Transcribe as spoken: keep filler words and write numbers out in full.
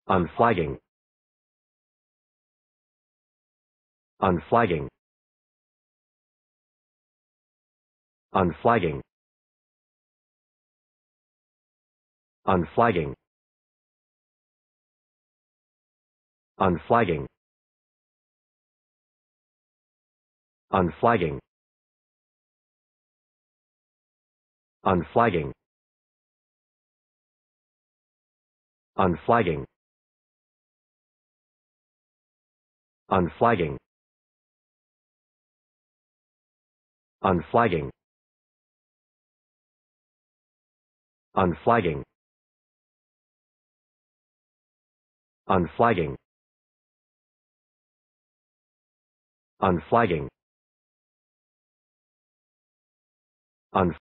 unflagging, unflagging, unflagging, unflagging, unflagging, unflagging, unflagging, unflagging, unflagging, unflagging, unflagging, unflagging, unflagging, unflagging,